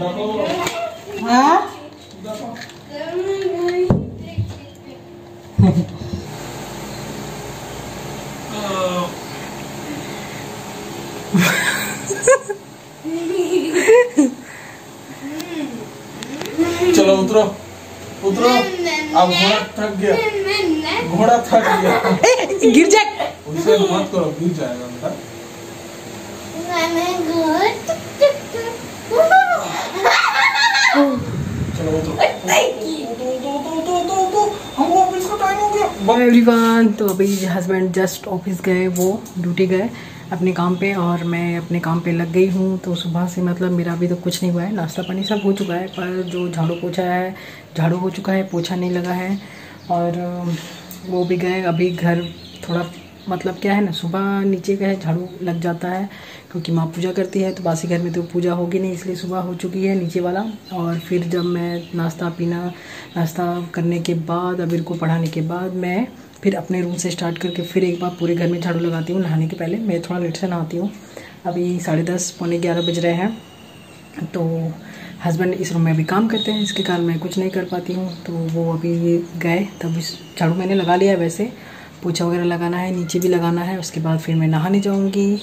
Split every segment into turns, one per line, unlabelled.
हाँ
चलो उतरो उतरो। अब घोड़ा थक गया, घोड़ा थक गया।
गिर जाए,
उसे मत करो, गिर जाएगा बेटा। चलो उतरो। हमको ऑफिस का टाइम हो गया।
एवरीवन, तो अभी हस्बैंड जस्ट ऑफिस गए, वो ड्यूटी गए अपने काम पे और मैं अपने काम पे लग गई हूँ। तो सुबह से मतलब मेरा अभी तो कुछ नहीं हुआ है, नाश्ता पानी सब हो चुका है, पर जो झाड़ू पोछा है झाड़ू हो चुका है, पोछा नहीं लगा है। और वो भी गए अभी घर। थोड़ा मतलब क्या है ना, सुबह नीचे का है झाड़ू लग जाता है क्योंकि माँ पूजा करती है, तो बासी घर में तो पूजा होगी नहीं, इसलिए सुबह हो चुकी है नीचे वाला। और फिर जब मैं नाश्ता करने के बाद, अबीर को पढ़ाने के बाद, मैं फिर अपने रूम से स्टार्ट करके फिर एक बार पूरे घर में झाड़ू लगाती हूँ नहाने के पहले। मैं थोड़ा लेट से नहाती हूँ, अभी 10:30 पौने 11 बज रहे हैं। तो हस्बैंड इस रूम में अभी काम करते हैं, इसके कारण मैं कुछ नहीं कर पाती हूँ। तो वो अभी गए, तब इस झाड़ू मैंने लगा लिया है, वैसे पोछा वगैरह लगाना है, नीचे भी लगाना है, उसके बाद फिर मैं नहाने जाऊँगी।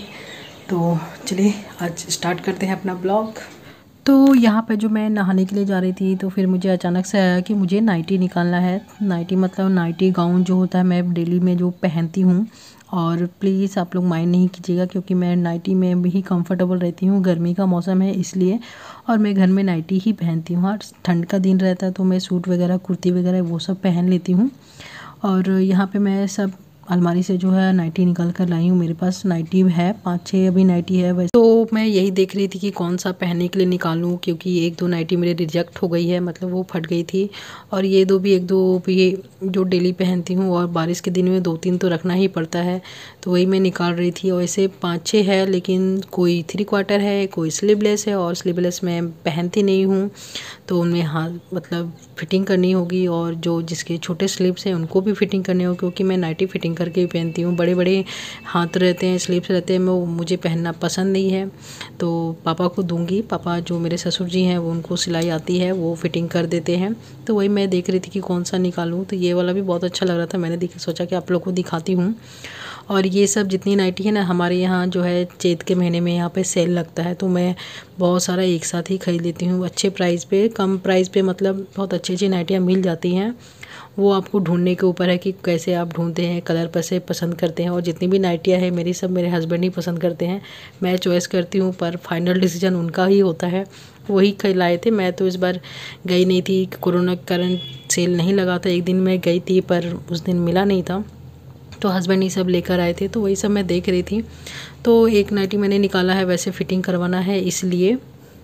तो चलिए आज स्टार्ट करते हैं अपना ब्लॉग। तो यहाँ पे जो मैं नहाने के लिए जा रही थी, तो फिर मुझे अचानक से आया कि मुझे नाइटी निकालना है। नाइटी मतलब नाइटी गाउन जो होता है, मैं डेली में जो पहनती हूँ। और प्लीज़ आप लोग माइंड नहीं कीजिएगा क्योंकि मैं नाइटी में भी कंफर्टेबल रहती हूँ, गर्मी का मौसम है इसलिए। और मैं घर में नाइटी ही पहनती हूँ। और ठंड का दिन रहता है तो मैं सूट वगैरह, कुर्ती वगैरह वो सब पहन लेती हूँ। और यहाँ पे मैं सब अलमारी से जो है नाइटी निकाल कर लाई हूँ। मेरे पास नाइटी है 5-6 अभी नाइटी है वैसे। तो मैं यही देख रही थी कि कौन सा पहनने के लिए निकालूँ, क्योंकि 1-2 नाइटी मेरे रिजेक्ट हो गई है, मतलब वो फट गई थी। और ये 1-2 भी जो डेली पहनती हूँ, और बारिश के दिन में 2-3 तो रखना ही पड़ता है, तो वही मैं निकाल रही थी। और ऐसे 5-6 है, लेकिन कोई 3/4 है, कोई स्लीवलेस है, और स्लीवलेस मैं पहनती नहीं हूँ, तो उनमें हाथ मतलब फिटिंग करनी होगी। और जो जिसके छोटे स्लीव्स हैं उनको भी फिटिंग करनी होगी, क्योंकि मैं नाइटी फिटिंग करके ही पहनती हूँ। बड़े बड़े हाथ रहते हैं, स्लीव्स रहते हैं, वो मुझे पहनना पसंद नहीं है, तो पापा को दूंगी। पापा जो मेरे ससुर जी हैं, वो उनको सिलाई आती है, वो फिटिंग कर देते हैं। तो वही मैं देख रही थी कि कौन सा निकालूँ, तो ये वाला भी बहुत अच्छा लग रहा था, मैंने सोचा कि आप लोग को दिखाती हूँ। और ये सब जितनी नाइटी है ना, हमारे यहाँ जो है चैत के महीने में यहाँ पे सेल लगता है, तो मैं बहुत सारा एक साथ ही खरीद लेती हूँ अच्छे प्राइस पे, कम प्राइस पे, मतलब बहुत अच्छी अच्छी नाइटियाँ मिल जाती हैं। वो आपको ढूंढने के ऊपर है कि कैसे आप ढूंढते हैं, कलर पर से पसंद करते हैं। और जितनी भी नाइटियाँ हैं मेरी, सब मेरे हस्बैंड ही पसंद करते हैं, मैं चॉइस करती हूँ, पर फाइनल डिसीजन उनका ही होता है। वही खिलाए थे। मैं तो इस बार गई नहीं थी, कोरोना के कारण सेल नहीं लगा था। एक दिन मैं गई थी पर उस दिन मिला नहीं था, तो हस्बैंड ही सब लेकर आए थे, तो वही सब मैं देख रही थी। तो एक नाइटी मैंने निकाला है, वैसे फ़िटिंग करवाना है इसलिए।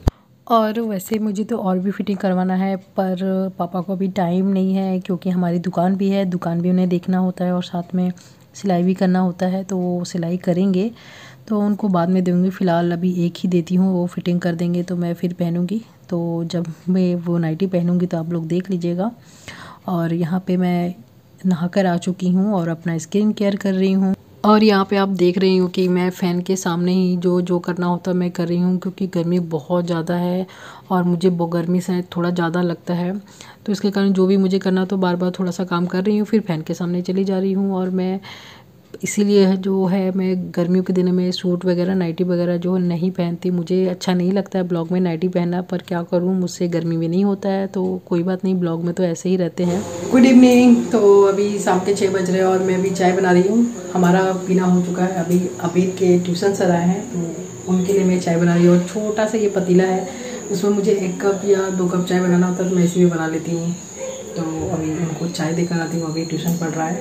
और वैसे मुझे तो और भी फ़िटिंग करवाना है, पर पापा को अभी टाइम नहीं है, क्योंकि हमारी दुकान भी है, दुकान भी उन्हें देखना होता है, और साथ में सिलाई भी करना होता है, तो वो सिलाई करेंगे, तो उनको बाद में दूँगी। फ़िलहाल अभी एक ही देती हूँ, वो फिटिंग कर देंगे तो मैं फिर पहनूँगी। तो जब मैं वो नाइटी पहनूँगी तो आप लोग देख लीजिएगा। और यहाँ पे मैं नहाकर आ चुकी हूँ और अपना स्किन केयर कर रही हूँ। और यहाँ पे आप देख रही हूँ कि मैं फ़ैन के सामने ही जो करना होता है मैं कर रही हूँ, क्योंकि गर्मी बहुत ज़्यादा है और मुझे गर्मी से थोड़ा ज़्यादा लगता है, तो इसके कारण जो भी मुझे करना, तो बार बार थोड़ा सा काम कर रही हूँ, फिर फ़ैन के सामने चली जा रही हूँ। और मैं इसीलिए जो है, मैं गर्मियों के दिनों में सूट वगैरह, नाइटी वगैरह जो नहीं पहनती, मुझे अच्छा नहीं लगता है ब्लॉग में नाइटी पहनना, पर क्या करूँ, मुझसे गर्मी में नहीं होता है, तो कोई बात नहीं, ब्लॉग में तो ऐसे ही रहते हैं। Good evening. तो अभी शाम के 6 बज रहे हैं और मैं अभी चाय बना रही हूँ। हमारा पीना हो चुका है, अभी अबीर के ट्यूशन सर आए हैं, तो उनके लिए मैं चाय बना रही हूँ। और छोटा सा ये पतीला है, उसमें मुझे 1 कप या 2 कप चाय बनाना होता है, तो मैं इसी में बना लेती हूँ। तो अभी उनको चाय देकर आती हूँ, अभी ट्यूशन पढ़ रहा है।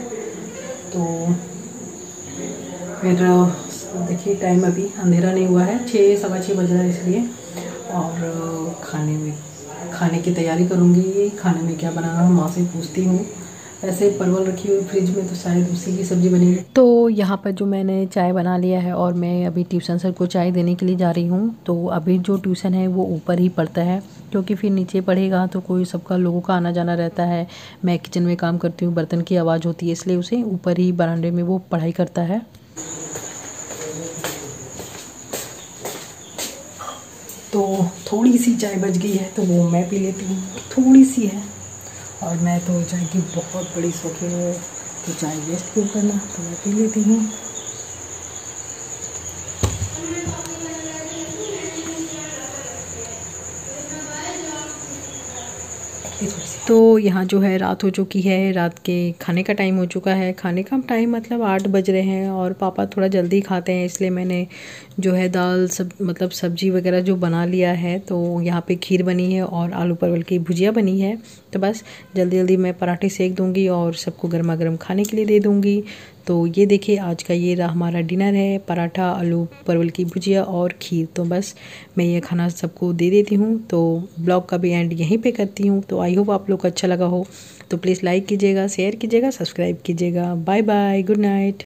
तो फिर देखिए टाइम अभी अंधेरा नहीं हुआ है, 6 सवा 6 बज रहा है इसलिए। और खाने की तैयारी करूँगी। खाने में क्या बनाना, माँ से पूछती हूँ। वैसे परवल रखी हुई फ्रिज में, तो शायद उसी की सब्ज़ी बनेगी। तो यहाँ पर जो मैंने चाय बना लिया है और मैं अभी ट्यूशन सर को चाय देने के लिए जा रही हूँ। तो अभी जो ट्यूशन है वो ऊपर ही पड़ता है, क्योंकि फिर नीचे पढ़ेगा तो कोई सबका लोगों का आना जाना रहता है। मैं किचन में काम करती हूँ, बर्तन की आवाज़ होती है, इसलिए उसे ऊपर ही बरामदे में वो पढ़ाई करता है। तो थोड़ी सी चाय बच गई है तो वो मैं पी लेती हूँ, थोड़ी सी है। और मैं तो चाय की बहुत बड़ी शौकीन हूँ, तो चाय वेस्ट क्यों करना, तो मैं पी लेती हूँ। तो यहाँ जो है रात हो चुकी है, रात के खाने का टाइम हो चुका है। खाने का टाइम मतलब 8 बज रहे हैं और पापा थोड़ा जल्दी खाते हैं, इसलिए मैंने जो है दाल सब मतलब सब्जी वगैरह जो बना लिया है। तो यहाँ पे खीर बनी है और आलू परवल की भुजिया बनी है। तो बस जल्दी जल्दी मैं पराठे सेक दूँगी और सबको गर्मा गर्म खाने के लिए दे दूँगी। तो ये देखिए आज का ये रहा हमारा डिनर है, पराठा, आलू परवल की भुजिया और खीर। तो बस मैं ये खाना सबको दे देती हूँ। तो ब्लॉग का भी एंड यहीं पे करती हूँ। तो आई होप आप लोग को अच्छा लगा हो, तो प्लीज़ लाइक कीजिएगा, शेयर कीजिएगा, सब्सक्राइब कीजिएगा। Bye bye, good night.